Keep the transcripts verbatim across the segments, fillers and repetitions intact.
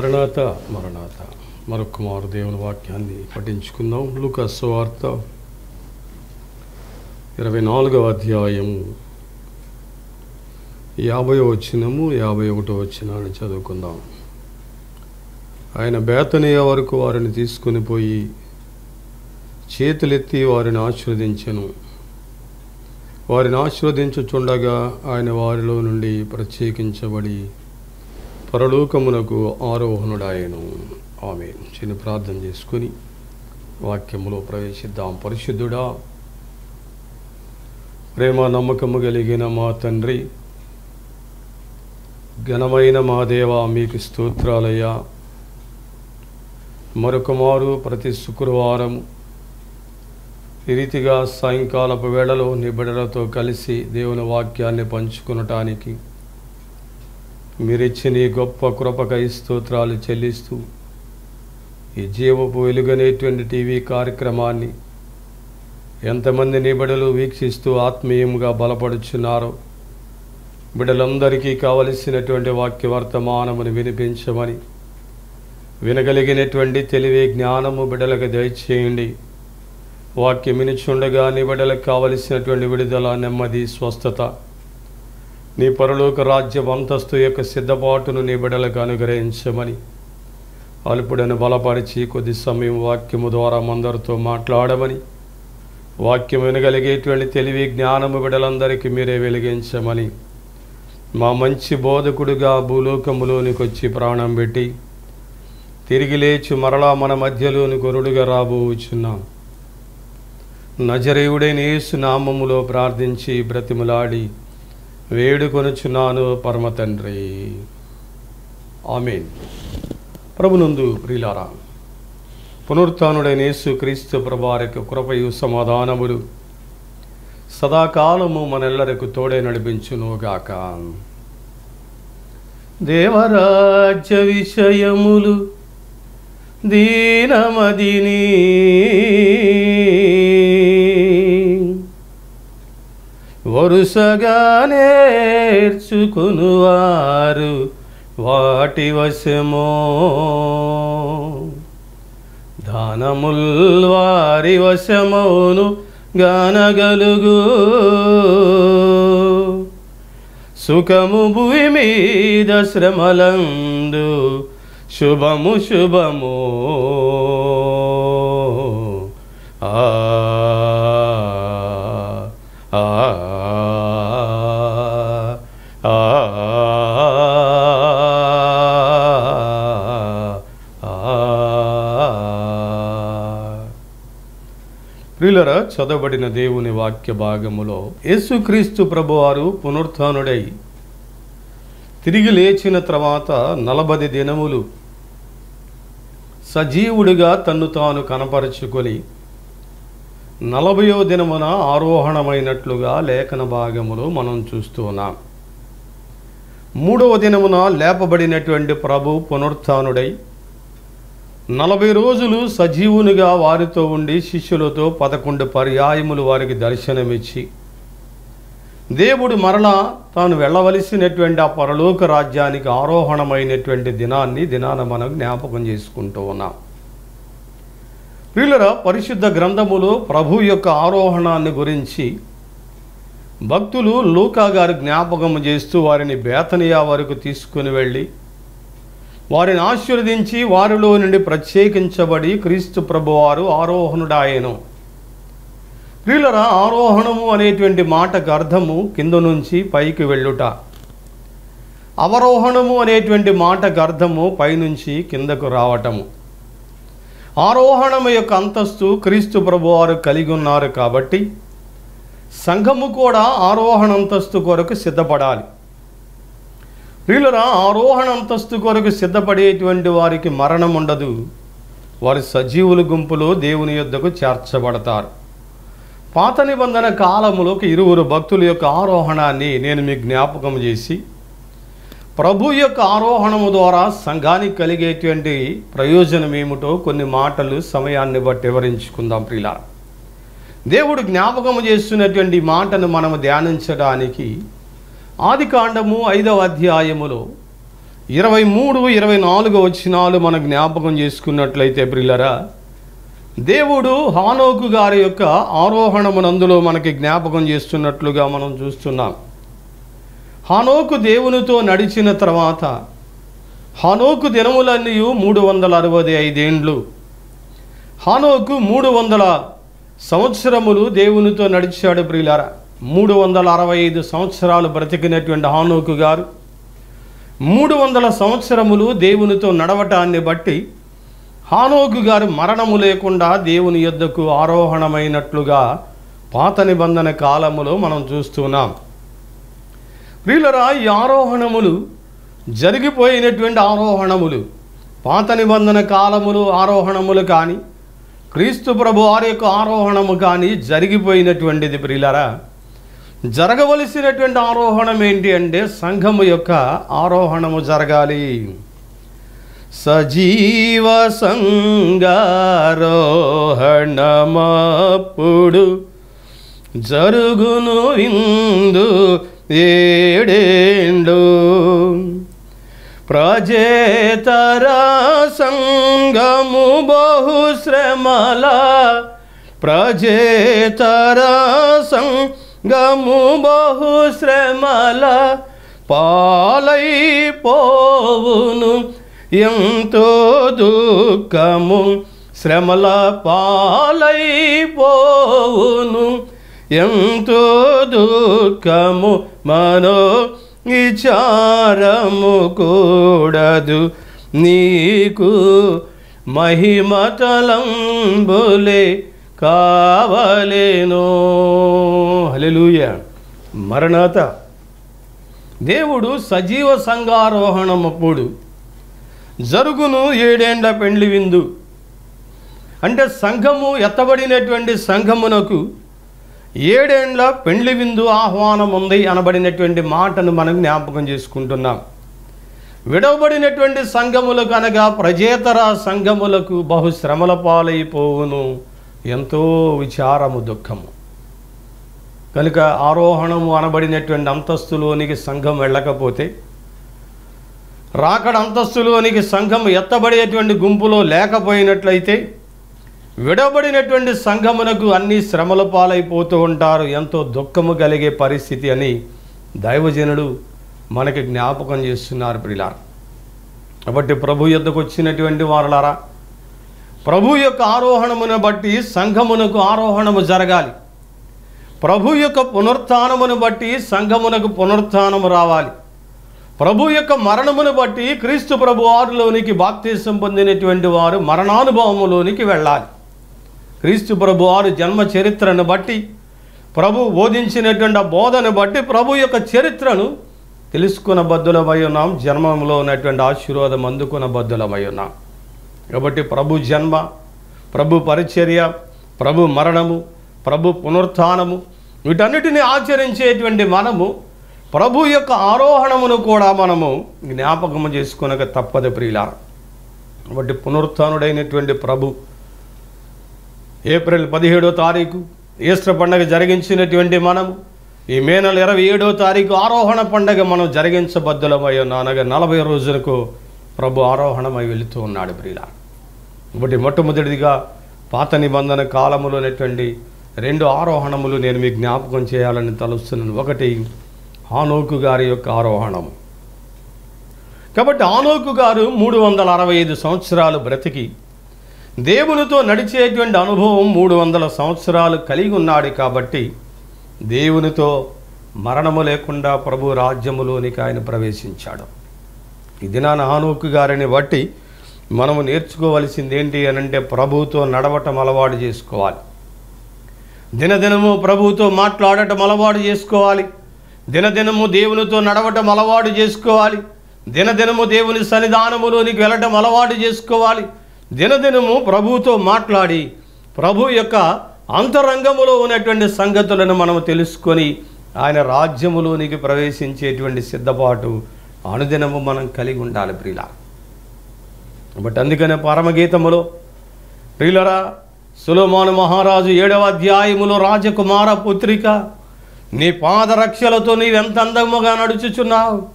మరణాత మరణాత మరొక మారు దేవుని వాక్యాన్ని పఠించుకుందాం. లూకా సువార్త ఇరవై నాలుగవ అధ్యాయము యాభై వచనము యాభై ఒకటో వచనాన్ని చదువుకుందాం. ఆయన బేతనియ వరకు వారిని తీసుకుని పోయి చేతులెత్తి వారిని ఆశీర్వదించెను. వారిని ఆశీర్వదించుచుండగా ఆయన వారిలో నుండి ప్రత్యేకించబడి పరలోకమునకు ఆరోహణుడాయను. ఆమేన్. చిన్న ప్రార్థన చేసుకుని వాక్యములో ప్రవేశిద్దాం. పరిశుద్ధుడా, ప్రేమ నమ్మకము కలిగిన మా తండ్రి, ఘనమైన మా దేవ, మీకు స్తోత్రాలయ్యా. మరొక మారు ప్రతి శుక్రవారం ఈ రీతిగా సాయంకాలపు వేళలో నీ బిడ్డలతో కలిసి దేవుని వాక్యాన్ని పంచుకునటానికి మీరిచ్చిన ఈ గొప్ప కృపకై స్తోత్రాలు చెల్లిస్తూ ఈ జీవపు వెలుగనేటువంటి టీవీ కార్యక్రమాన్ని ఎంతమంది నీ బిడ్డలు వీక్షిస్తూ ఆత్మీయంగా బలపడుచున్నారో బిడ్డలందరికీ కావలసినటువంటి వాక్య వర్తమానమును వినిపించమని, వినగలిగినటువంటి తెలివి జ్ఞానము బిడ్డలకు దయచేయండి. వాక్యం వినిచుండగా నీ బిడ్డలకు కావలసినటువంటి విడుదల, నెమ్మది, స్వస్థత, నీ పరలోక రాజ్య అంతస్తు యొక్క సిద్ధపాటును నీ బిడ్డలకు అనుగ్రహించమని, అల్పుడను బలపరిచి కొద్ది సమయం వాక్యము ద్వారా మందరితో మాట్లాడమని, వాక్యం వినగలిగేటువంటి తెలివి జ్ఞానము బిడ్డలందరికీ మీరే వెలిగించమని, మా మంచి బోధకుడుగా భూలోకములోనికి వచ్చి ప్రాణం పెట్టి తిరిగి లేచి మరలా మన మధ్యలోని కొరుడుగా రాబోచున్నాం నజరేయుడైన యేసు నామములో ప్రార్థించి బ్రతిములాడి వేడుకొనుచున్నాను పరమ తండ్రి. ఆమేన్. ప్రభునందు ప్రియులారా, పునరుత్థానుడైన యేసు క్రీస్తు ప్రభువారికి కృపయు సమాధానములు సదాకాలము మనెల్లరకు తోడే నడిపించునుగాక. దేవరాజ్య విషయములు దీనమదిని వరుసగా నేర్చుకునువారు వాటి వశమో, దానముల్ వారి వశమౌను గానగలుగు. సుఖము భూమి మీద శ్రమలందు శుభము శుభము. ఆ ఆ ఆ ప్రియులరా, చదవబడిన దేవుని వాక్య భాగములో యేసుక్రీస్తు ప్రభువారు పునరుత్థానుడై తిరిగి లేచిన తర్వాత నలభై దినములు సజీవుడిగా తన్ను తాను కనపరుచుకొని నలభయో దినమున ఆరోహణమైనట్లుగా లేఖన భాగములో మనం చూస్తూ ఉన్నాం. మూడవ దినమున లేపబడినటువంటి ప్రభు పునరుత్థానుడై నలభై రోజులు సజీవునిగా వారితో ఉండి శిష్యులతో పదకొండు పర్యాయములు వారికి దర్శనమిచ్చి దేవుడు మరలా తాను వెళ్ళవలసినటువంటి ఆ పరలోక రాజ్యానికి ఆరోహణమైనటువంటి దినాన్ని దినాన మనం జ్ఞాపకం చేసుకుంటూ ఉన్నాం. ప్రియులరా, పరిశుద్ధ గ్రంథములో ప్రభు యొక్క ఆరోహణాన్ని గురించి భక్తులు లూకా గారు జ్ఞాపకం చేస్తూ వారిని బేతనియా వరకు తీసుకుని వెళ్ళి వారిని ఆశీర్వదించి వారిలో నుండి ప్రత్యేకించబడి క్రీస్తు ప్రభువారు ఆరోహణుడాయను. ప్రియులరా, ఆరోహణము అనేటువంటి మాటకు అర్థము కింద నుంచి పైకి వెళ్ళుట. అవరోహణము అనేటువంటి మాటకు అర్థము పైనుంచి కిందకు రావటము. ఆరోహణము యొక్క అంతస్తు క్రీస్తు ప్రభువారు కలిగి ఉన్నారు కాబట్టి సంఘము కూడా ఆరోహణ అంతస్తు కొరకు సిద్ధపడాలి. ప్రియులరా, ఆరోహణ అంతస్తు కొరకు సిద్ధపడేటువంటి వారికి మరణం ఉండదు. వారి సజీవుల గుంపులో దేవుని యొద్దకు చేర్చబడతారు. పాత నిబంధన కాలములోకి ఇరువురు భక్తుల యొక్క ఆరోహణాన్ని నేను మీకు జ్ఞాపకం చేసి ప్రభు యొక్క ఆరోహణము ద్వారా సంఘానికి కలిగేటువంటి ప్రయోజనం ఏమిటో కొన్ని మాటలు సమయాన్ని బట్టి వివరించుకుందాం. ప్రియులారా, దేవుడు జ్ఞాపకము చేస్తున్నటువంటి మాటను మనము ధ్యానించడానికి ఆదికాండము ఐదవ అధ్యాయములో ఇరవై మూడు ఇరవై నాలుగు వచనాలు మనం జ్ఞాపకం చేసుకున్నట్లయితే ప్రియులరా, దేవుడు హానోకు గారి యొక్క ఆరోహణమునందులో మనకి జ్ఞాపకం చేస్తున్నట్లుగా మనం చూస్తున్నాం. హానోకు దేవునితో నడిచిన తర్వాత హానోకు దినములన్నీ మూడు వందల అరవై ఐదేండ్లు. హానోకు మూడు వందల సంవత్సరములు దేవునితో నడిచాడు ప్రియులారా. మూడు వందల అరవై ఐదు సంవత్సరాలు బ్రతికినటువంటి హానోకు గారు మూడు వందల సంవత్సరములు దేవునితో నడవటాన్ని బట్టి హానోకు గారు మరణము లేకుండా దేవుని యొద్దకు ఆరోహణమైనట్లుగా పాత నిబంధన కాలములో మనం చూస్తున్నాం. ప్రియులరా, ఈ ఆరోహణములు జరిగిపోయినటువంటి ఆరోహణములు, పాత నిబంధన కాలములు ఆరోహణములు కానీ క్రీస్తు ప్రభు వారి యొక్క ఆరోహణము కానీ జరిగిపోయినటువంటిది. ప్రియులరా, జరగవలసినటువంటి ఆరోహణం ఏంటి అంటే సంఘము యొక్క ఆరోహణము జరగాలి. సజీవ సంగారోహణమప్పుడు జరుగును ఇందు ఏడేండు, ప్రజేతర సంగము బహుశ్రమల, ప్రజేతర సంగము బహుశ్రమల పాలైపోవును ఎంతో దుఃఖము, శ్రమల పాలైపోవును ఎంతో దుఃఖము, మనో విచారము కూడదు నీకు, మహిమతలంబులే కావలేనో. హల్లెలూయా. మరణాత దేవుడు సజీవ సంగారోహణమప్పుడు జరుగును ఏడేండ్ల పెండ్లి విందు అంటే సంఘము ఎత్తబడినటువంటి సంఘమునకు ఏడేండ్ల పెండ్లి విందు ఆహ్వానం ఉంది అనబడినటువంటి మాటను మనం జ్ఞాపకం చేసుకుంటున్నాం. విడవబడినటువంటి సంఘములకు అనగా ప్రజేతర సంఘములకు బహుశ్రమల పాలైపోవును ఎంతో విచారము దుఃఖము. కనుక ఆరోహణము అనబడినటువంటి అంతస్తులోనికి సంఘం వెళ్ళకపోతే, రాకడ అంతస్తులోనికి సంఘం ఎత్తబడేటువంటి గుంపులో లేకపోయినట్లయితే విడబడినటువంటి సంఘమునకు అన్ని శ్రమల పాలైపోతూ ఉంటారు, ఎంతో దుఃఖము కలిగే పరిస్థితి అని దైవజనుడు మనకి జ్ఞాపకం చేస్తున్నారు ప్రియులారా. కాబట్టి ప్రభు యొద్దకు వచ్చినటువంటి వారలారా, ప్రభు యొక్క ఆరోహణమును బట్టి సంఘమునకు ఆరోహణము జరగాలి. ప్రభు యొక్క పునరుత్థానమును బట్టి సంఘమునకు పునరుత్థానము రావాలి. ప్రభు యొక్క మరణమును బట్టి క్రీస్తు ప్రభు వారిలోనికి బాప్తిసం పొందినటువంటి వారు మరణానుభవములోనికి వెళ్ళాలి. క్రీస్తు ప్రభు వారు జన్మ చరిత్రను బట్టి, ప్రభు బోధించినటువంటి బోధను బట్టి ప్రభు యొక్క చరిత్రను తెలుసుకున్న బద్దులమై ఉన్నాం. జన్మంలో ఉన్నటువంటి ఆశీర్వాదం అందుకున్న బద్దులమై ఉన్నాం. కాబట్టి ప్రభు జన్మ, ప్రభు పరిచర్య, ప్రభు మరణము, ప్రభు పునరుత్థానము వీటన్నిటిని ఆచరించేటువంటి మనము ప్రభు యొక్క ఆరోహణమును కూడా మనము జ్ఞాపకము చేసుకొనక తప్పదు ప్రియులారా. కాబట్టి పునరుత్థానుడైనటువంటి ప్రభు ఏప్రిల్ పదిహేడో తారీఖు ఈస్టర్ పండుగ జరిగించినటువంటి మనము ఈ మే నెల ఇరవై ఏడో తారీఖు ఆరోహణ పండుగ మనం జరిగించబద్దులమై ఉన్నాం. అనగా నలభై రోజులకు ప్రభు ఆరోహణమై వెళుతూ ఉన్నాడు ప్రియులారా. కాబట్టి మొట్టమొదటిదిగా పాత నిబంధన కాలములో ఉన్నటువంటి రెండు ఆరోహణములు నేను మీకు జ్ఞాపకం చేయాలని తలుస్తున్నాను. ఒకటి హానోకు గారి యొక్క ఆరోహణము. కాబట్టి హానోకు గారు మూడు వందల అరవై ఐదు సంవత్సరాలు బ్రతికి దేవునితో నడిచేటువంటి అనుభవం మూడు వందల సంవత్సరాలు కలిగి ఉన్నాడు. కాబట్టి దేవునితో మరణము లేకుండా ప్రభు రాజ్యములోనికి ఆయన ప్రవేశించాడు. ఈ దినాన హానోకు గారిని బట్టి మనము నేర్చుకోవలసింది ఏంటి అని అంటే ప్రభువుతో నడవటం అలవాటు చేసుకోవాలి. దినదినము ప్రభువుతో మాట్లాడటం అలవాటు చేసుకోవాలి. దినదినము దేవునితో నడవటం అలవాటు చేసుకోవాలి. దినదినము దేవుని సన్నిధానములోనికి వెళ్ళటం అలవాటు చేసుకోవాలి. దినదినము ప్రభువుతో మాట్లాడి ప్రభు యొక్క అంతరంగములో ఉన్నటువంటి సంగతులను మనము తెలుసుకొని ఆయన రాజ్యములోనికి ప్రవేశించేటువంటి సిద్ధపాటు అనుదినము మనం కలిగి ఉండాలి ప్రియుల. బట్ అందుకనే పరమగీతములో ప్రియులరా, సొలొమోను మహారాజు ఏడవ అధ్యాయములో రాజకుమార పుత్రిక, నీ పాదరక్షలతో నీవెంత అందముగా నడుచుచున్నావు,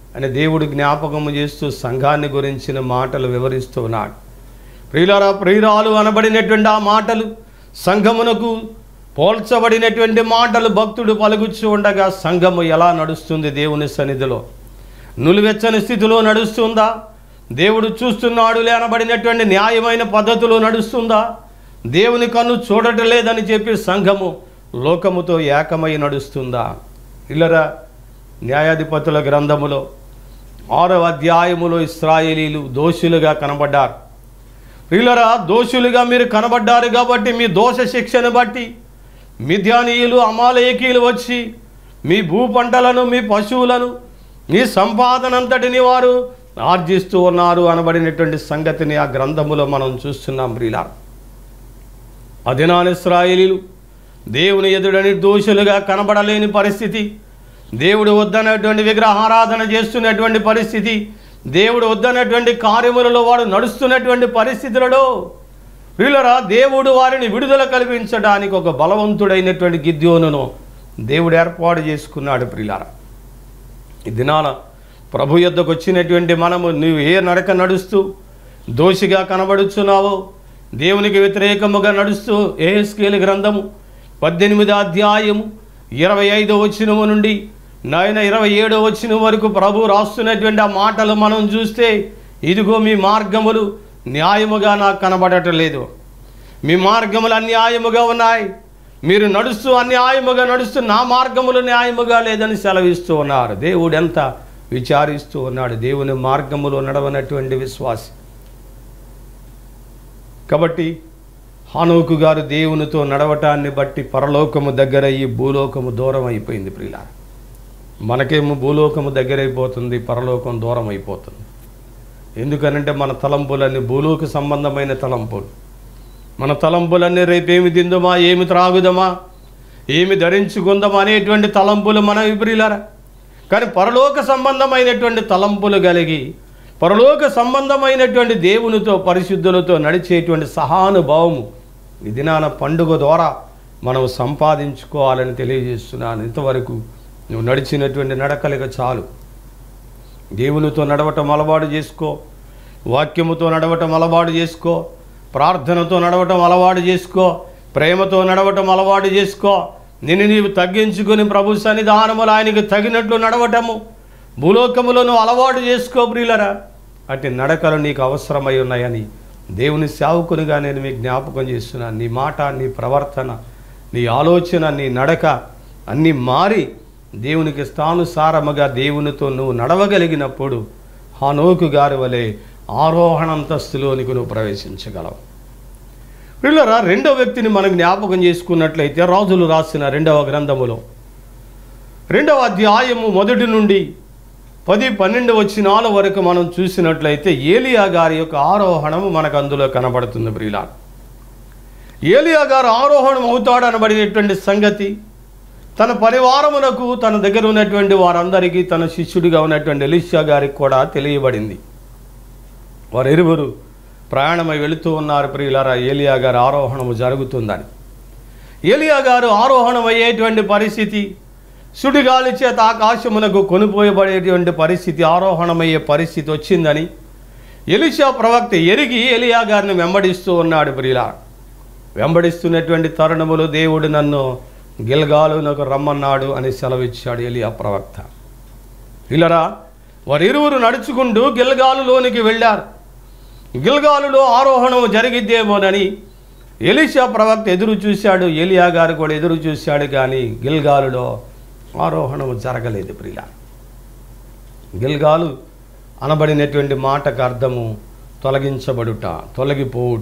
అని దేవుడు జ్ఞాపకము చేస్తూ సంఘాన్ని గురించిన మాటలు వివరిస్తూ ఉన్నాడు. ప్రియులారా, ప్రియురాలు అనబడినటువంటి ఆ మాటలు, సంఘమునకు పోల్చబడినటువంటి మాటలు భక్తుడు పలుకుచూ ఉండగా సంఘము ఎలా నడుస్తుంది దేవుని సన్నిధిలో? నులివెచ్చని స్థితిలో నడుస్తుందా? దేవుడు చూస్తున్నాడులే అనబడినటువంటి న్యాయమైన పద్ధతిలో నడుస్తుందా? దేవుని కన్ను చూడటం లేదని చెప్పి సంఘము లోకముతో ఏకమై నడుస్తుందా? ఇల్లరా, న్యాయాధిపతుల గ్రంథములో ఆరవ అధ్యాయములో ఇశ్రాయేలీలు దోషులుగా కనబడ్డారు. ప్రియులరా, దోషులుగా మీరు కనబడ్డారు కాబట్టి మీ దోష శిక్షను బట్టి మిద్యానీయులు, అమాలేకీయులు వచ్చి మీ భూ పంటలను, మీ పశువులను, మీ సంపాదనంతటిని వారు ఆర్జిస్తూ ఉన్నారు అనబడినటువంటి సంగతిని ఆ గ్రంథములో మనం చూస్తున్నాం. ప్రియులారా, ఆ దినాన ఇశ్రాయేలీలు దేవుని ఎదుట నిర్దోషులుగా కనబడలేని పరిస్థితి, దేవుడు వద్దనటువంటి విగ్రహారాధన చేస్తున్నటువంటి పరిస్థితి, దేవుడు వద్దనటువంటి కార్యములలో వాడు నడుస్తున్నటువంటి పరిస్థితులలో ప్రియులరా, దేవుడు వారిని విడుదల కల్పించడానికి ఒక బలవంతుడైనటువంటి గిద్యోనును దేవుడు ఏర్పాటు చేసుకున్నాడు. ప్రియులారా, ఈ దినాన ప్రభు యొద్దకు వచ్చినటువంటి మనము నువ్వు ఏ నడక నడుస్తూ దోషిగా కనబడుచున్నావో, దేవునికి వ్యతిరేకముగా నడుస్తూ యెహెజ్కేలు గ్రంథము పద్దెనిమిదో అధ్యాయము ఇరవై ఐదో వచనము నుండి నాయన ఇరవై ఏడో వచనం వరకు ప్రభు రాస్తున్నటువంటి ఆ మాటలు మనం చూస్తే, ఇదిగో మీ మార్గములు న్యాయముగా నాకు కనబడటం లేదు, మీ మార్గములు అన్యాయముగా ఉన్నాయి, మీరు నడుస్తూ అన్యాయముగా నడుస్తూ నా మార్గములు న్యాయముగా లేదని సెలవిస్తూ ఉన్నారు. దేవుడు ఎంత విచారిస్తూ ఉన్నాడు దేవుని మార్గములో నడవనటువంటి విశ్వాసి. కాబట్టి హానోకు గారు దేవునితో నడవటాన్ని బట్టి పరలోకము దగ్గర ఈ భూలోకము దూరం అయిపోయింది. ప్రియులారా, మనకేమో భూలోకము దగ్గరైపోతుంది, పరలోకం దూరం అయిపోతుంది. ఎందుకనంటే మన తలంపులన్నీ భూలోక సంబంధమైన తలంపులు. మన తలంపులన్నీ రేపేమి తిందుమా, ఏమి త్రాగుదమా, ఏమి ధరించుకుందామా అనేటువంటి తలంపులు మన ప్రియులారా. కానీ పరలోక సంబంధమైనటువంటి తలంపులు కలిగి పరలోక సంబంధమైనటువంటి దేవునితో పరిశుద్ధులతో నడిచేటువంటి సహానుభావము ఈ దినాన పండుగ ద్వారా మనం సంపాదించుకోవాలని తెలియజేస్తున్నాను. ఇంతవరకు నువ్వు నడిచినటువంటి నడకలిక చాలు. దేవునితో నడవటం అలవాటు చేసుకో, వాక్యముతో నడవటం అలవాటు చేసుకో, ప్రార్థనతో నడవటం అలవాటు చేసుకో, ప్రేమతో నడవటం అలవాటు చేసుకో. నిన్ను నీవు తగ్గించుకొని ప్రభు సన్నిధానములు ఆయనకు తగినట్లు నడవటము భూలోకములో నువ్వు అలవాటు చేసుకో. ప్రియులరా, అట్టి నడకలు నీకు అవసరమై ఉన్నాయని దేవుని సేవకునిగా నేను మీకు జ్ఞాపకం చేస్తున్నాను. నీ మాట, నీ ప్రవర్తన, నీ ఆలోచన, నీ నడక అన్నీ మారి దేవునికి స్థానుసారముగా దేవునితో నువ్వు నడవగలిగినప్పుడు హానోకు గారి వలె ఆరోహణంతస్తులోనికి నువ్వు ప్రవేశించగలవు. ప్రియులారా, రెండవ వ్యక్తిని మనం జ్ఞాపకం చేసుకున్నట్లయితే రాజులు రాసిన రెండవ గ్రంథములో రెండవ అధ్యాయము మొదటి నుండి పది పన్నెండు వచనాల వరకు మనం చూసినట్లయితే ఏలియా గారి యొక్క ఆరోహణము మనకు అందులో కనబడుతుంది. ప్రియులారా, ఏలియా గారు ఆరోహణం అవుతాడు అనబడినటువంటి సంగతి తన పరివారమునకు, తన దగ్గర ఉన్నటువంటి వారందరికీ, తన శిష్యుడిగా ఉన్నటువంటి ఎలీషా గారికి కూడా తెలియబడింది. వారు ఇరువురు ప్రయాణమై వెళుతూ ఉన్నారు. ప్రియులారా, ఏలియా గారు ఆరోహణము జరుగుతుందని. ఏలియా గారు ఆరోహణం అయ్యేటువంటి పరిస్థితి, సుడిగాలి చేత ఆకాశమునకు కొనిపోయబడేటువంటి పరిస్థితి, ఆరోహణమయ్యే పరిస్థితి వచ్చిందని ఎలీషా ప్రవక్త ఎరిగి ఏలియా గారిని వెంబడిస్తూ ఉన్నాడు. ప్రియులారా, వెంబడిస్తున్నటువంటి తరుణములో దేవుడు నన్ను గిల్గాలునకు రమ్మన్నాడు అని సెలవిచ్చాడు ఏలియా ప్రవక్త. ప్రియులారా, వారిరువురు నడుచుకుంటూ గిల్గాలులోనికి వెళ్ళారు. గిల్గాలులో ఆరోహణం జరిగిద్దేమోనని ఎలీషా ప్రవక్త ఎదురు చూశాడు, ఏలియా గారు కూడా ఎదురు చూశాడు. కానీ గిల్గాలులో ఆరోహణము జరగలేదు. ప్రియులారా, గిల్గాలు అనబడినటువంటి మాటకు అర్థము తొలగించబడుట, తొలగిపోవుట.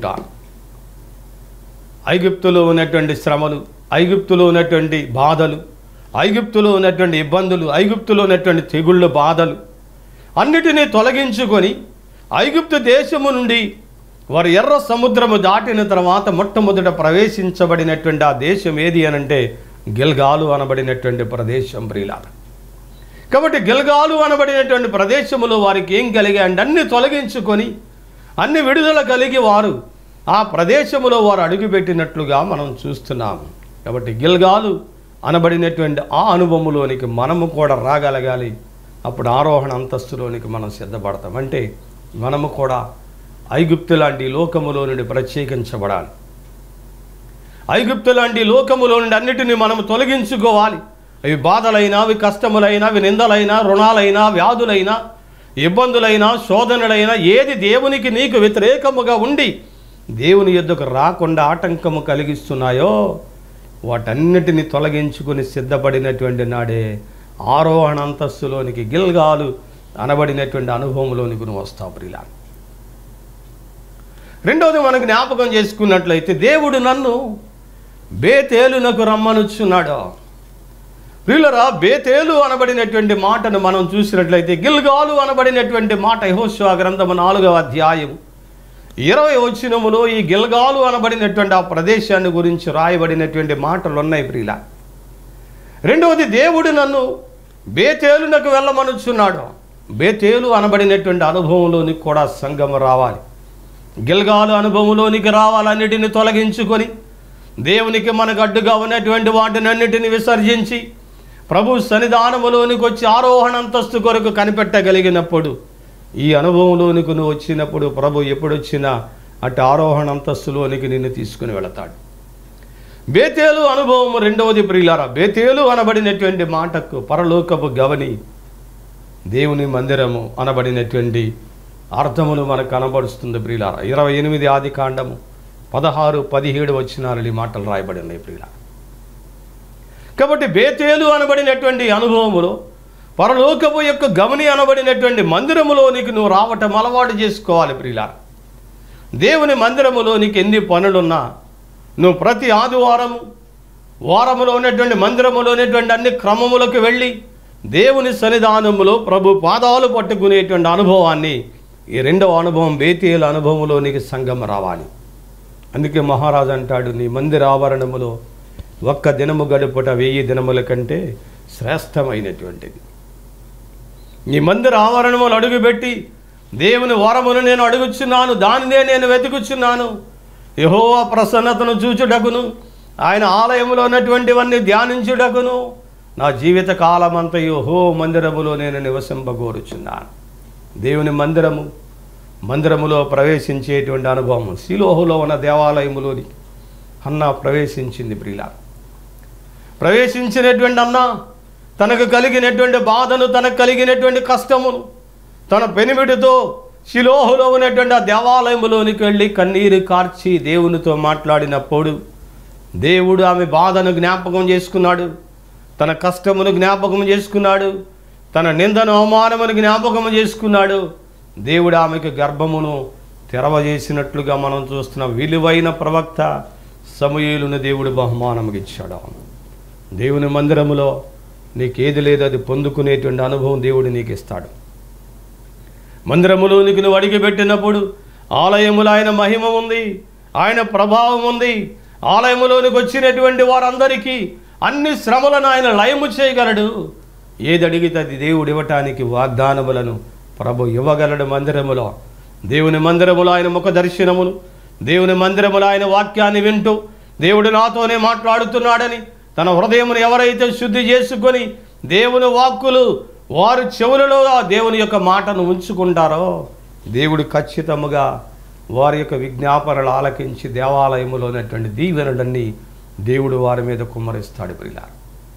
ఐగుప్తులో ఉన్నటువంటి శ్రమలు, ఐగుప్తులో ఉన్నటువంటి బాధలు, ఐగుప్తులో ఉన్నటువంటి ఇబ్బందులు, ఐగుప్తులో ఉన్నటువంటి తెగుళ్ళు, బాధలు అన్నిటినీ తొలగించుకొని ఐగుప్తు దేశము నుండి వారు ఎర్ర సముద్రము దాటిన తర్వాత మొట్టమొదట ప్రవేశించబడినటువంటి ఆ దేశం ఏది అనంటే గిల్గాలు అనబడినటువంటి ప్రదేశం. ప్రియులారా, కాబట్టి గిల్గాలు అనబడినటువంటి ప్రదేశములో వారికి ఏం కలిగాయంటే అన్ని తొలగించుకొని అన్ని విడుదల కలిగి వారు ఆ ప్రదేశములో వారు అడుగుపెట్టినట్లుగా మనం చూస్తున్నాము. కాబట్టి గిల్గాలు అనబడినటువంటి ఆ అనుభవంలోనికి మనము కూడా రాగలగాలి. అప్పుడు ఆరోహణ అంతస్తులోనికి మనం సిద్ధపడతాం. అంటే మనము కూడా ఐగుప్తు లాంటి లోకములో నుండి ప్రత్యేకించబడాలి. ఐగుప్తు లాంటి లోకములో నుండి అన్నిటినీ మనం తొలగించుకోవాలి. అవి బాధలైనా, అవి కష్టములైనా, అవి నిందలైనా, రుణాలైనా, వ్యాధులైనా, ఇబ్బందులైనా, శోధనలైనా, ఏది దేవునికి నీకు వ్యతిరేకముగా ఉండి దేవుని యొద్దకు రాకుండా ఆటంకము కలిగిస్తున్నాయో వాటన్నిటిని తొలగించుకుని సిద్ధపడినటువంటి నాడే ఆరోహణ అంతస్తులోనికి, గిల్గాలు అనబడినటువంటి అనుభవంలోనికి నువ్వు వస్తావు ప్రియులా. రెండవది మనకు జ్ఞాపకం చేసుకున్నట్లయితే దేవుడు నన్ను బేతేలునకు రమ్మనుచున్నాడు. ప్రియులరా, బేతేలు అనబడినటువంటి మాటను మనం చూసినట్లయితే గిల్గాలు అనబడినటువంటి మాట యెహోషువ గ్రంథము నాలుగవ అధ్యాయం ఇరవై వచనములో ఈ గిల్గాలు అనబడినటువంటి ఆ ప్రదేశాన్ని గురించి రాయబడినటువంటి మాటలు ఉన్నాయి ప్రియుల. రెండవది, దేవుడు నన్ను బేతేలునకు వెళ్ళమనుచున్నాడు. బేతేలు అనబడినటువంటి అనుభవంలోనికి కూడా సంఘము రావాలి. గిల్గాలు అనుభవంలోనికి రావాలన్నిటిని తొలగించుకొని దేవునికి మనకు అడ్డుగా ఉన్నటువంటి వాటిని అన్నిటిని విసర్జించి ప్రభు సన్నిధానములోనికి వచ్చి ఆరోహణ అంతస్తు కొరకు కనిపెట్టగలిగినప్పుడు, ఈ అనుభవంలోనికి నువ్వు వచ్చినప్పుడు ప్రభు ఎప్పుడు వచ్చినా అటు ఆరోహణ అంతస్తులోనికి నిన్ను తీసుకుని వెళతాడు. బేతేలు అనుభవము రెండవది ప్రియులారా. బేతేలు అనబడినటువంటి మాటకు పరలోకపు గవని, దేవుని మందిరము అనబడినటువంటి అర్థమును మనకు కనబడుస్తుంది ప్రియులారా. ఇరవై ఎనిమిది ఆది కాండము పదహారు పదిహేడు వచనాలు ఈ మాటలు రాయబడి ఉన్నాయి ప్రియులారా. కాబట్టి బేతేలు అనబడినటువంటి అనుభవములో పరలోకపు యొక్క గమని అనబడినటువంటి మందిరములోనికి నువ్వు రావటం అలవాటు చేసుకోవాలి ప్రియులారా. దేవుని మందిరములోనికి ఎన్ని పనులున్నా నువ్వు ప్రతి ఆదివారము వారములో ఉన్నటువంటి మందిరములో ఉన్నటువంటి అన్ని క్రమములకు వెళ్ళి దేవుని సన్నిధానములో ప్రభు పాదాలు పట్టుకునేటువంటి అనుభవాన్ని, ఈ రెండవ అనుభవం బేతేలు అనుభవంలోనికి సంఘం రావాలి. అందుకే మహారాజు అంటాడు, నీ మందిర ఆవరణములో ఒక్క దినము గడుపుట వెయ్యి దినముల కంటే శ్రేష్టమైనటువంటిది. నీ మందిర ఆవరణములు అడుగుపెట్టి దేవుని వరమును నేను అడుగుచున్నాను, దానినే నేను వెతుకుచున్నాను, యెహోవా ప్రసన్నతను చూచుటకును ఆయన ఆలయములో ఉన్నటువంటివన్నీ ధ్యానించుటకును నా జీవిత కాలమంతా యెహోవా మందిరములో నేను నివసింపగోరుచున్నాను. దేవుని మందిరము మందిరములో ప్రవేశించేటువంటి అనుభవం శిలోహులో ఉన్న దేవాలయములోని అన్న ప్రవేశించింది ప్రియులా. ప్రవేశించినటువంటి అన్న తనకు కలిగినటువంటి బాధను, తనకు కలిగినటువంటి కష్టమును తన పెనిమిటితో శిలోహులో ఉన్నటువంటి ఆ దేవాలయములోనికి వెళ్ళి కన్నీరు కార్చి దేవునితో మాట్లాడినప్పుడు దేవుడు ఆమె బాధను జ్ఞాపకం చేసుకున్నాడు, తన కష్టమును జ్ఞాపకం చేసుకున్నాడు, తన నిందను అవమానమును జ్ఞాపకం చేసుకున్నాడు. దేవుడు ఆమెకు గర్భమును తెరవజేసినట్లుగా మనం చూస్తున్న విలువైన ప్రవక్త సమూయేలును దేవుడు బహుమానముగా ఇచ్చాడు. దేవుని మందిరములో నీకేది లేదు అది పొందుకునేటువంటి అనుభవం దేవుడు నీకు ఇస్తాడు. మందిరములోనికి నువ్వు అడిగిపెట్టినప్పుడు ఆలయములో ఆయన మహిమ ఉంది, ఆయన ప్రభావం ఉంది. ఆలయములోనికి వచ్చినటువంటి వారందరికీ అన్ని శ్రమలను ఆయన లయము చేయగలడు. ఏది అడిగితే అది దేవుడు ఇవ్వటానికి వాగ్దానములను ప్రభు ఇవ్వగలడు. మందిరములో, దేవుని మందిరములో ఆయన ముఖ దర్శనమును, దేవుని మందిరములో ఆయన వాక్యాన్ని వింటూ దేవుడు నాతోనే మాట్లాడుతున్నాడని తన హృదయమును ఎవరైతే శుద్ధి చేసుకొని దేవుని వాక్కులు వారు చెవులలో దేవుని యొక్క మాటను ఉంచుకుంటారో దేవుడు ఖచ్చితముగా వారి యొక్క విజ్ఞాపనలు ఆలకించి దేవాలయములో ఉన్నటువంటి దీవెనలన్నీ దేవుడు వారి మీద కుమ్మరిస్తాడు ప్రియులారా.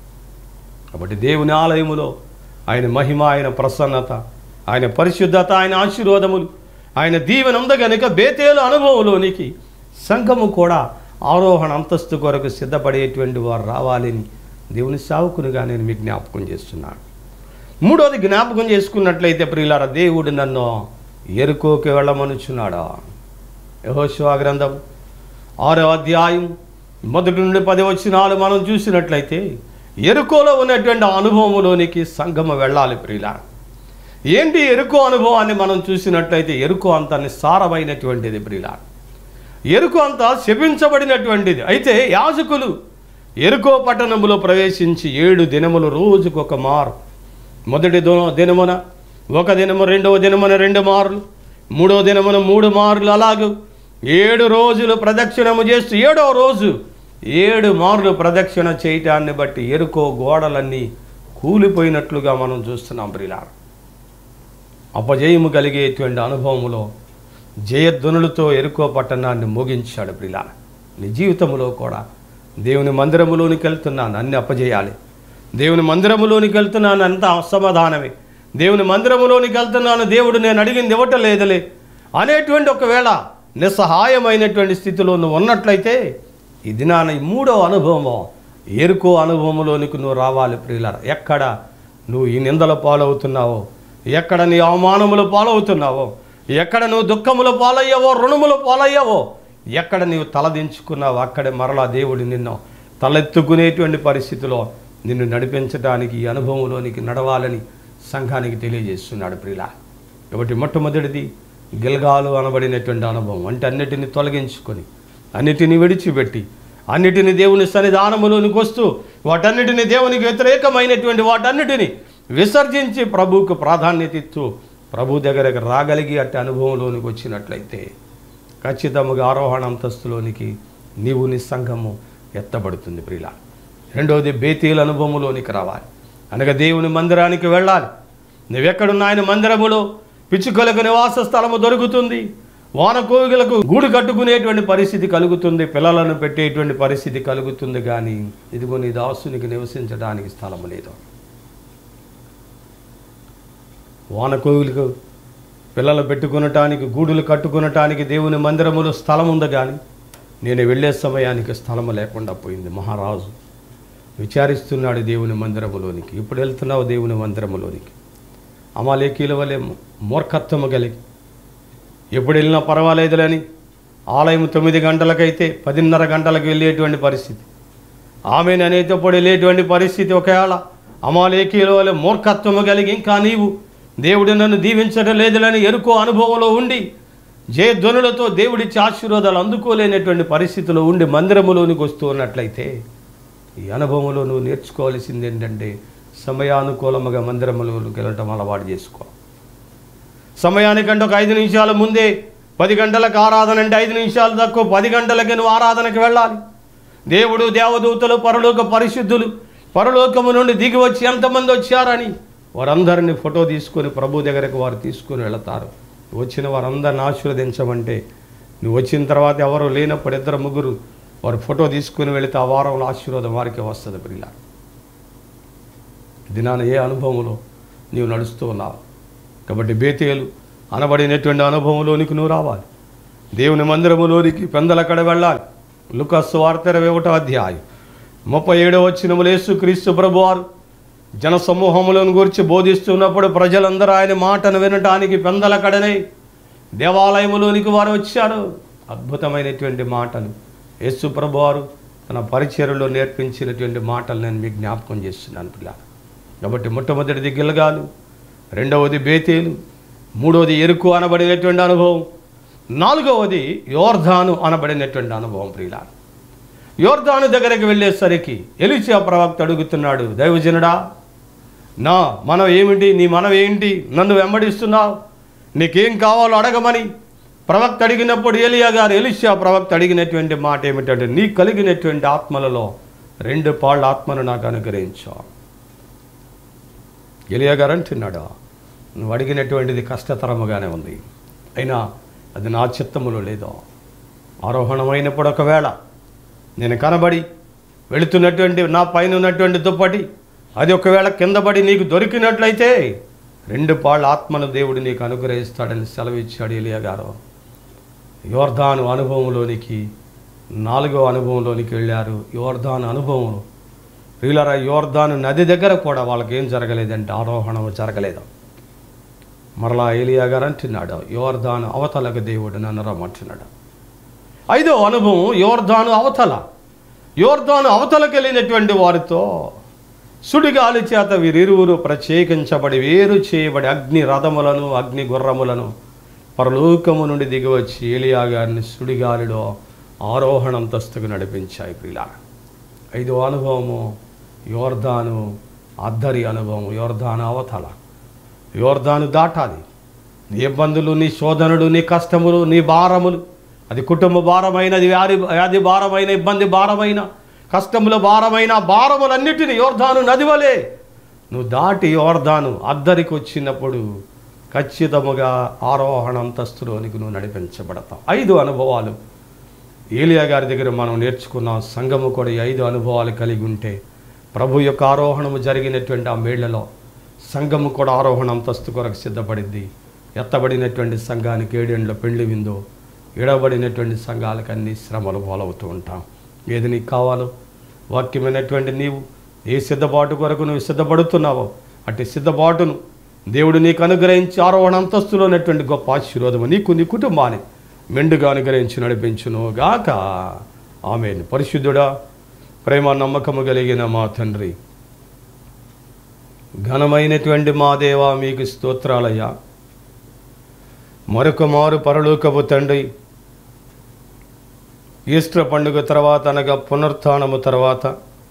కాబట్టి దేవుని ఆలయములో ఆయన మహిమ, ఆయన ప్రసన్నత, ఆయన పరిశుద్ధత, ఆయన ఆశీర్వాదములు, ఆయన దీవెన ఉంది కనుక బేతేలు అనుభవంలోనికి సంఘము కూడా ఆరోహణ అంతస్తు కొరకు సిద్ధపడేటువంటి వారు రావాలని దేవుని సేవకునిగా నేను మీకు జ్ఞాపకం చేస్తున్నాను. మూడోది జ్ఞాపకం చేసుకున్నట్లయితే ప్రియులారా, దేవుడు నన్ను యెరికోకి వెళ్ళమనుచున్నాడా. యెహోషువ గ్రంథం ఆరో అధ్యాయం మొదటి నుండి పది వచనాలు మనం చూసినట్లయితే యెరికోలో ఉన్నటువంటి అనుభవంలోనికి సంఘము వెళ్ళాలి ప్రియులారా. ఏంటి యెరికో అనుభవాన్ని మనం చూసినట్లయితే యెరికో అంత నిస్సారమైనటువంటిది ప్రియులారా. యెరికో అంతా శపించబడినటువంటిది. అయితే యాజకులు యెరికో పట్టణములో ప్రవేశించి ఏడు దినములు రోజుకొక మారు, మొదటి దినమున ఒక దినము, రెండవ దినమున రెండు మార్లు, మూడో దినమున మూడు మార్లు, అలాగూ ఏడు రోజులు ప్రదక్షిణము చేస్తూ ఏడవ రోజు ఏడు మార్లు ప్రదక్షిణ చేయటాన్ని బట్టి యెరికో గోడలన్నీ కూలిపోయినట్లుగా మనం చూస్తున్నాం ప్రియులారా. అపజయము కలిగేటువంటి అనుభవములో జయధ్వనులతో ఎరుకో పట్టణాన్ని మోగించాడు ప్రిలా. నీ జీవితంలో కూడా దేవుని మందిరములోనికి వెళ్తున్నాను అన్ని అపజయాలి, దేవుని మందిరములోనికి వెళ్తున్నాను అంత అసమాధానమే, దేవుని మందిరములోనికి వెళ్తున్నాను దేవుడు నేను అడిగింది ఇవ్వటం లేదులే అనేటువంటి ఒకవేళ నిస్సహాయమైనటువంటి స్థితిలో నువ్వు ఉన్నట్లయితే ఈ దినాన ఈ మూడో అనుభవము ఎరుకో అనుభవంలోనికి నువ్వు రావాలి ప్రియులారా. ఎక్కడ నువ్వు ఈ నిందల పాలవుతున్నావో, ఎక్కడ నీ అవమానములు పాలవుతున్నావో, ఎక్కడ నువ్వు దుఃఖములు పాలయ్యావో, రుణములు పాలయ్యావో, ఎక్కడ నీవు తలదించుకున్నావో అక్కడే మరలా దేవుడు నిన్ను తలెత్తుకునేటువంటి పరిస్థితిలో నిన్ను నడిపించడానికి ఈ అనుభవంలోనికి నడవాలని సంఘానికి తెలియజేస్తున్నాడు ప్రియులా. కాబట్టి మొట్టమొదటిది గిల్గాలు అనబడినటువంటి అనుభవం అంటే అన్నిటిని తొలగించుకొని అన్నిటిని విడిచిపెట్టి అన్నిటిని దేవుని సన్నిధానములోనికి వస్తూ వాటన్నిటిని దేవునికి వ్యతిరేకమైనటువంటి వాటన్నిటిని విసర్జించి ప్రభువుకు ప్రాధాన్యత ఇస్తూ ప్రభు దగ్గరకు రాగలిగి అట్టి అనుభవంలోనికి వచ్చినట్లయితే ఖచ్చితంగా ఆరోహణ అంతస్తులోనికి నీవు నీ సంఘము ఎత్తబడుతుంది ప్రియులా. రెండవది బేతేలు అనుభవంలోనికి రావాలి, అనగా దేవుని మందిరానికి వెళ్ళాలి. నువ్వెక్కడున్న ఆయన మందిరములో పిచ్చుకలకు నివాస స్థలము దొరుకుతుంది, వానకోవిలకు గూడు కట్టుకునేటువంటి పరిస్థితి కలుగుతుంది, పిల్లలను పెట్టేటువంటి పరిస్థితి కలుగుతుంది. కానీ ఇదిగో నీ దాసునికి నివసించడానికి స్థలము లేదు. వానకోవిలకు పిల్లలు పెట్టుకునటానికి గూడులు కట్టుకునటానికి దేవుని మందిరములో స్థలం ఉంది, కానీ నేను వెళ్ళే సమయానికి స్థలము లేకుండా పోయింది. మహారాజు విచారిస్తున్నాడు దేవుని మందిరములోనికి, ఇప్పుడు వెళ్తున్నావు దేవుని మందిరములోనికి. అమాలేకీల వలె మూర్ఖత్వము కలిగి ఎప్పుడు వెళ్ళినా పర్వాలేదులని ఆలయం తొమ్మిది గంటలకైతే పదిన్నర గంటలకు వెళ్ళేటువంటి పరిస్థితి, ఆమెను అనేటప్పుడు వెళ్ళేటువంటి పరిస్థితి. ఒకవేళ అమాలేకీల వలె మూర్ఖత్వము కలిగి ఇంకా నీవు దేవుడు నన్ను దీవించడం లేదులని ఎరుకో అనుభవంలో ఉండి జయధ్వనులతో దేవుడిచ్చి ఆశీర్వాదాలు అందుకోలేనటువంటి పరిస్థితిలో ఉండి మందిరములోనికి వస్తూ ఉన్నట్లయితే ఈ అనుభవంలో నువ్వు నేర్చుకోవాల్సింది ఏంటంటే సమయానుకూలముగా మందిరములోకి వెళ్ళటం అలవాటు చేసుకో. సమయానికంటే ఒక ఐదు నిమిషాల ముందే పది గంటలకు ఆరాధన అంటే ఐదు నిమిషాలు తక్కువ పది గంటలకి నువ్వు ఆరాధనకి వెళ్ళాలి. దేవుడు దేవదూతలు పరలోక పరిశుద్ధులు పరలోకము నుండి దిగి వచ్చి ఎంతమంది వచ్చారని వారందరినీ ఫోటో తీసుకొని ప్రభు దగ్గరకు వారు తీసుకొని వెళతారు. వచ్చిన వారందరిని ఆశీర్వదించమంటే నువ్వు వచ్చిన తర్వాత ఎవరు లేనప్పుడు ఇద్దరు ముగ్గురు వారు ఫోటో తీసుకుని వెళితే ఆ వారంలో ఆశీర్వాదం వారికి వస్తుంది. ప్రియుల దినాన ఏ అనుభవంలో నీవు నడుస్తూ ఉన్నావు కాబట్టి బేతేలు అనబడినటువంటి అనుభవంలోనికి నువ్వు రావాలి. దేవుని మందిరములోనికి పెందలక్కడ వెళ్ళాలి. లూకాసు వార్త ఇరవై ఒకటో అధ్యాయం ముప్పై ఏడవ వచనములో యేసుక్రీస్తు ప్రభువారు జన సమూహములను గురించి బోధిస్తున్నప్పుడు ప్రజలందరూ ఆయన మాటను వినటానికి పెందలకడనే దేవాలయములోనికి వారు వచ్చారు. అద్భుతమైనటువంటి మాటలు యేసు ప్రభువారు తన పరిచర్యలో నేర్పించినటువంటి మాటలు నేను మీకు జ్ఞాపకం చేస్తున్నాను పిల్లలు. కాబట్టి మొట్టమొదటిది గిల్గాలు, రెండవది బేతేలు, మూడవది ఎరుకు అనబడినటువంటి అనుభవం, నాలుగవది యోర్ధాను అనబడినటువంటి అనుభవం. ప్రియులారా యోర్ధాను దగ్గరికి వెళ్ళేసరికి ఎలీషా ప్రవక్త అడుగుతున్నాడు, దైవజనుడా నా మనం ఏమిటి, నీ మనం ఏంటి, నన్ను వెంబడిస్తున్నావు, నీకేం కావాలో అడగమని ప్రవక్త అడిగినప్పుడు ఏలియా గారు ఎలీషా ప్రవక్త అడిగినటువంటి మాట ఏమిటంటే నీ కలిగినటువంటి ఆత్మలలో రెండు పాళ్ళ ఆత్మను నాకు అనుగ్రహించావు. ఏలియా గారు అంటున్నాడు, నువ్వు అడిగినటువంటిది కష్టతరముగానే ఉంది, అయినా అది నా చిత్తములో లేదో. ఆరోహణమైనప్పుడు ఒకవేళ నేను కనబడి వెళుతున్నటువంటి నా పైన ఉన్నటువంటి దుప్పటి అది ఒకవేళ కిందపడి నీకు దొరికినట్లయితే రెండు పాళ్ళ ఆత్మను దేవుడు నీకు అనుగ్రహిస్తాడని సెలవిచ్చాడు ఏలియా గారు. యోర్ధాను అనుభవంలోనికి నాలుగో అనుభవంలోనికి వెళ్ళారు. యోర్ధాను అనుభవం ప్రియులారా యోర్ధాను నది దగ్గర కూడా వాళ్ళకి ఏం జరగలేదంటే ఆరోహణం జరగలేదు. మరలా ఏలియా గారు అంటున్నాడు, యోర్ధాను అవతలకు దేవుడు నన్ను రమ్మంటున్నాడు. ఐదో అనుభవం యోర్ధాను అవతల. యోర్ధాను అవతలకు వెళ్ళినటువంటి వారితో సుడిగాలి చేత వీరిరువురు ప్రత్యేకించబడి వేరు చేయబడి అగ్ని రథములను అగ్ని గుర్రములను పరలోకము నుండి దిగివచ్చి ఏలియా గారిని సుడిగాలిలో ఆరోహణంతస్తుకు నడిపించాయి. ప్రియుల ఐదో అనుభవము యోర్ధాను అద్దరి అనుభవం. యోర్ధాను అవతల, యోర్ధాను దాటాలి. నీ ఇబ్బందులు, నీ శోధనలు, నీ కష్టములు, నీ భారములు, అది కుటుంబ భారమైనది, వ్యాధి వ్యాధి భారమైన, ఇబ్బంది భారమైన, కష్టముల భారమైన భారములన్నిటినీ యోర్ధాను నదివలే నువ్వు దాటి యోర్ధాను అద్దరికి వచ్చినప్పుడు ఖచ్చితముగా ఆరోహణ అంతస్తులోనికి నువ్వు నడిపించబడతావు. ఐదు అనుభవాలు ఏలియా గారి దగ్గర మనం నేర్చుకున్నాం. సంఘము కూడా ఈ ఐదు అనుభవాలు కలిగి ఉంటే ప్రభు యొక్క ఆరోహణము జరిగినటువంటి ఆ మేళ్లలో సంఘము కూడా ఆరోహణ అంతస్తు కొరకు సిద్ధపడింది. ఎత్తబడినటువంటి సంఘానికి ఏడేండ్ల పెళ్లి విందో, ఎడబడినటువంటి సంఘాలకు అన్ని శ్రమలు పాలవుతూ ఉంటాం. ఏది నీకు కావాలో వాక్యమైనటువంటి నీవు ఏ సిద్ధపాటు కొరకు నువ్వు సిద్ధపడుతున్నావో అట్టి సిద్ధపాటును దేవుడు నీకు అనుగ్రహించి ఆరోహణ అంతస్తులో ఉన్నటువంటి గొప్ప ఆశీర్వాదము నీకు నీ కుటుంబాన్ని మెండుగా అనుగ్రహించి నడిపించును గాక. ఆమేన్. పరిశుద్ధుడా, ప్రేమ నమ్మకము కలిగిన మా తండ్రి, ఘనమైనటువంటి మా దేవా, మీకు స్తోత్రాలయ్యా. మరొక మారు పరలోకపు తండ్రి, ఈస్టర్ పండుగ తర్వాత అనగా పునరుత్థానము తర్వాత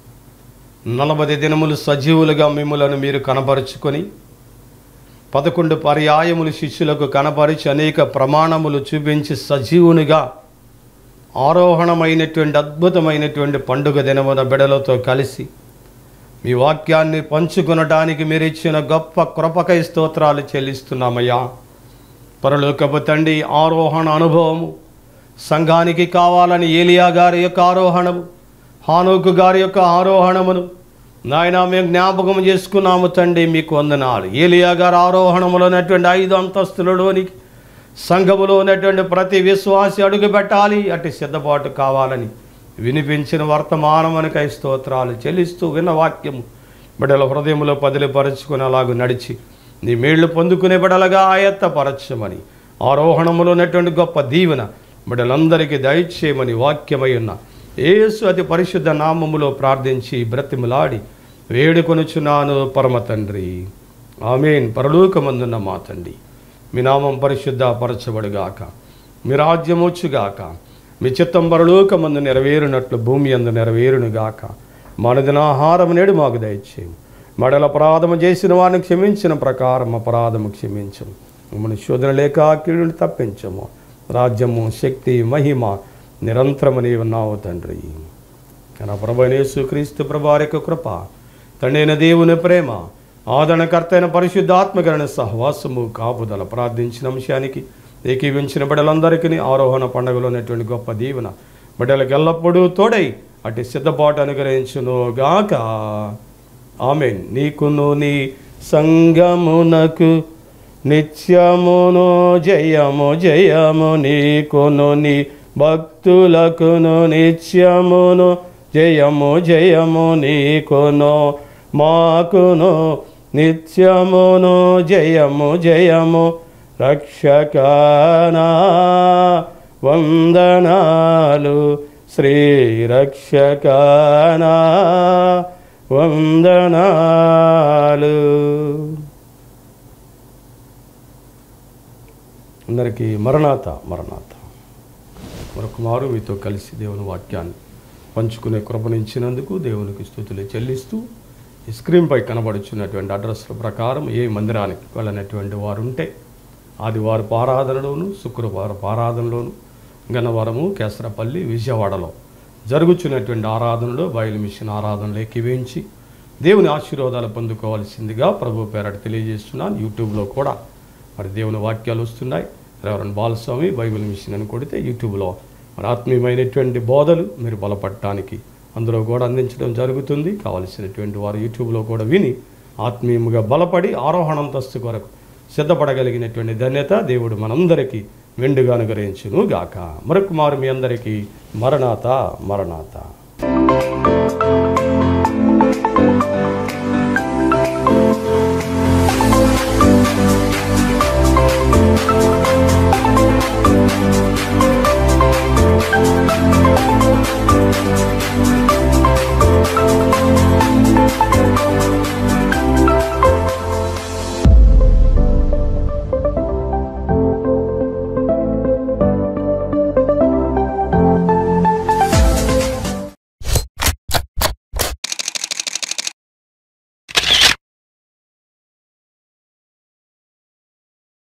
నలభై దినములు సజీవులుగా మిమ్ములను మీరు కనపరుచుకొని పదకొండు పర్యాయములు శిష్యులకు కనపరిచి అనేక ప్రమాణములు చూపించి సజీవునిగా ఆరోహణమైనటువంటి అద్భుతమైనటువంటి పండుగ దినమున బిడలతో కలిసి మీ వాక్యాన్ని పంచుకొనడానికి మీరు ఇచ్చిన గొప్ప కృపకై స్తోత్రాలు చెల్లిస్తున్నామయ్యా. పరలోకపు తండ్రి, ఆరోహణ అనుభవము సంఘానికి కావాలని ఏలియా గారి యొక్క ఆరోహణము, హానోకు గారి యొక్క ఆరోహణమును నాయన మేము జ్ఞాపకం చేసుకున్నాము తండ్రి. మీకు వందనాలు. ఏలియా గారి ఆరోహణములో ఉన్నటువంటి ఐదు అంతస్తులలోనికి సంఘములో ఉన్నటువంటి ప్రతి విశ్వాసి అడుగు పెట్టాలి. అట్టి సిద్ధపాటు కావాలని వినిపించిన వర్తమానమునకై స్తోత్రాలు చెల్లిస్తూ విన్న వాక్యము బిడ్డల హృదయంలో పదిలిపరచుకుని అలాగూ నడిచి నీ మేళ్లు పొందుకునే బిడ్డలుగా ఆయత్తపరచమని, ఆరోహణములో ఉన్నటువంటి గొప్ప దీవెన బిడ్డలందరికీ దయచేయమని వాక్యమై ఉన్న యేసు అతి పరిశుద్ధ నామములో ప్రార్థించి బ్రతిమలాడి వేడుకొనుచున్నాను పరమ తండ్రి. ఆమేన్. పరలోకమందున్న మా తండ్రి, మీ నామం పరిశుద్ధ పరచబడుగాక, మీ రాజ్యం వచ్చుగాక, మీ చిత్తం పరలోకమందు నెరవేరునట్లు భూమి అందు నెరవేరునుగాక. మనదినాహారం నేడు మాకు దయచేయము. మడల అపరాధము చేసిన వారిని క్షమించిన ప్రకారం అపరాధము క్షమించము. మన శోధన లేక కీడుని తప్పించము. రాజ్యము, శక్తి, మహిమ నిరంతరము నీవు ఉన్నావు తండ్రి. నా ప్రభువైన యేసుక్రీస్తు ప్రభువారి యొక్క కృప, తండ్రైన దేవుని ప్రేమ, ఆదరణకర్త అయిన పరిశుద్ధాత్మకరణ సహవాసము కాపుదల ప్రార్థించిన అంశానికి ఏకీవించిన బిడ్డలందరికీ ఆరోహణ పండుగలో ఉన్నటువంటి గొప్ప దీవెన బిడ్డలకు ఎల్లప్పుడూ తోడై అటు సిద్ధపాటు అనుగ్రహించును గాక. ఆమేన్. నీకును నీ సంగమునకు నిత్యమును జయము జయము, నీకును నీ భక్తులకును నిత్యమును జయము జయము, నీకును మాకును నిత్యమును జయము జయము. రక్షకానా వందనాలు, శ్రీ రక్షకానా వందనాలు. అందరికీ మరణాత మరణాత. మరొక మారు మీతో కలిసి దేవుని వాక్యాన్ని పంచుకునే కృపణించినందుకు దేవునికి స్తుతులు చెల్లిస్తూ ఈ స్క్రీన్పై కనబడుచున్నటువంటి అడ్రస్ల ప్రకారం ఏ మందిరానికి వెళ్ళినటువంటి వారు ఉంటే ఆదివారపు ఆరాధనలోను, శుక్రవారపు ఆరాధనలోను, గన్నవరము, కేసరపల్లి, విజయవాడలో జరుగుతున్నటువంటి ఆరాధనలో బయలు మిషన్ ఆరాధనలు ఎక్కివేయించి దేవుని ఆశీర్వాదాలు పొందుకోవాల్సిందిగా ప్రభు పేరట తెలియజేస్తున్నాను. యూట్యూబ్లో కూడా మరి దేవుని వాక్యాలు వస్తున్నాయి. రెవరెండ్ బాలస్వామి బైబిల్ మిషన్ అని కొడితే యూట్యూబ్లో మరి ఆత్మీయమైనటువంటి బోధలు మీరు బలపడటానికి అందులో కూడా అందించడం జరుగుతుంది. కావలసినటువంటి వారు యూట్యూబ్లో కూడా విని ఆత్మీయముగా బలపడి ఆరోహణంతస్తు కొరకు సిద్ధపడగలిగినటువంటి ధన్యత దేవుడు మనందరికీ మెండుగా అనుగ్రహించును గాక. మరొక మారు మీ అందరికీ మరణాత మరణాత.